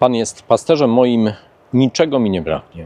Pan jest pasterzem moim, niczego mi nie braknie.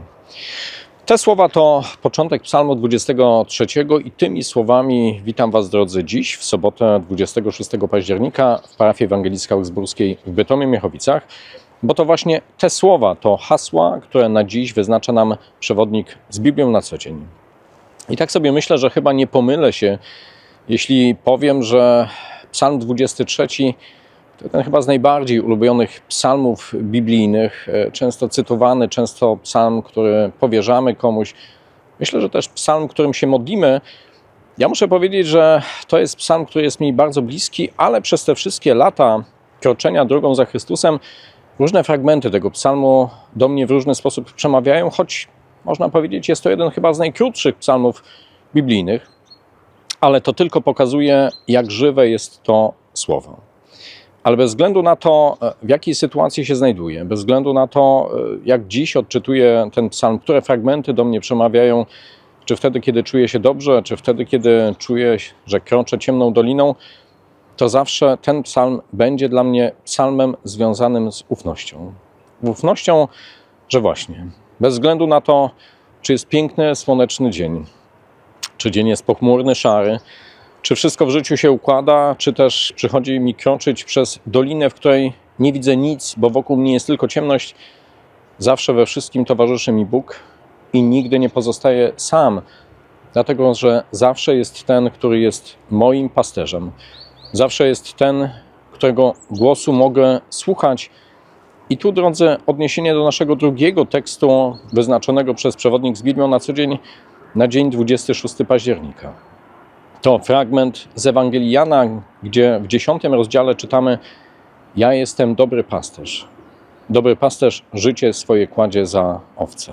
Te słowa to początek Psalmu 23 i tymi słowami witam Was, drodzy, dziś, w sobotę 26 października w parafii ewangelickiej augsburskiej w Bytomie-Miechowicach, bo to właśnie te słowa, to hasła, które na dziś wyznacza nam przewodnik z Biblią na co dzień. I tak sobie myślę, że chyba nie pomylę się, jeśli powiem, że Psalm 23 to ten chyba z najbardziej ulubionych psalmów biblijnych, często cytowany, często psalm, który powierzamy komuś. Myślę, że też psalm, którym się modlimy. Ja muszę powiedzieć, że to jest psalm, który jest mi bardzo bliski, ale przez te wszystkie lata kroczenia drogą za Chrystusem różne fragmenty tego psalmu do mnie w różny sposób przemawiają, choć można powiedzieć, jest to jeden chyba z najkrótszych psalmów biblijnych, ale to tylko pokazuje, jak żywe jest to słowo. Ale bez względu na to, w jakiej sytuacji się znajduję, bez względu na to, jak dziś odczytuję ten psalm, które fragmenty do mnie przemawiają, czy wtedy, kiedy czuję się dobrze, czy wtedy, kiedy czuję, że kroczę ciemną doliną, to zawsze ten psalm będzie dla mnie psalmem związanym z ufnością. Ufnością, że właśnie, bez względu na to, czy jest piękny, słoneczny dzień, czy dzień jest pochmurny, szary, czy wszystko w życiu się układa, czy też przychodzi mi kroczyć przez dolinę, w której nie widzę nic, bo wokół mnie jest tylko ciemność. Zawsze we wszystkim towarzyszy mi Bóg i nigdy nie pozostaję sam, dlatego że zawsze jest ten, który jest moim pasterzem. Zawsze jest ten, którego głosu mogę słuchać. I tu, drodzy, odniesienie do naszego drugiego tekstu wyznaczonego przez przewodnik z Biblią na co dzień na dzień 26 października. To fragment z Ewangelii Jana, gdzie w 10 rozdziale czytamy: Ja jestem dobry pasterz. Dobry pasterz życie swoje kładzie za owce.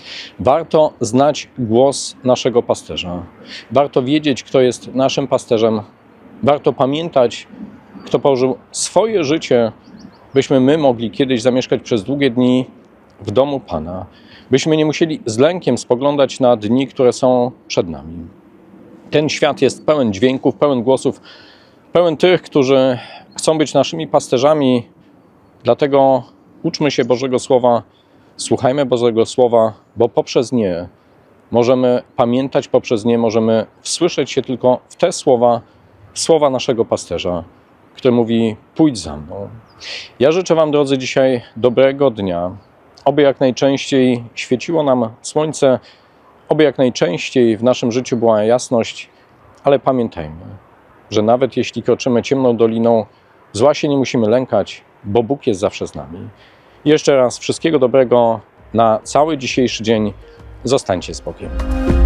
Warto znać głos naszego pasterza. Warto wiedzieć, kto jest naszym pasterzem. Warto pamiętać, kto położył swoje życie, byśmy my mogli kiedyś zamieszkać przez długie dni w domu Pana. Byśmy nie musieli z lękiem spoglądać na dni, które są przed nami. Ten świat jest pełen dźwięków, pełen głosów, pełen tych, którzy chcą być naszymi pasterzami. Dlatego uczmy się Bożego Słowa, słuchajmy Bożego Słowa, bo poprzez nie możemy pamiętać, poprzez nie możemy wsłyszeć się tylko w te słowa, słowa naszego pasterza, który mówi: pójdź za mną. Ja życzę Wam, drodzy, dzisiaj dobrego dnia. Oby jak najczęściej świeciło nam słońce, oby jak najczęściej w naszym życiu była jasność, ale pamiętajmy, że nawet jeśli kroczymy ciemną doliną, zła się nie musimy lękać, bo Bóg jest zawsze z nami. Jeszcze raz wszystkiego dobrego na cały dzisiejszy dzień. Zostańcie z Bogiem.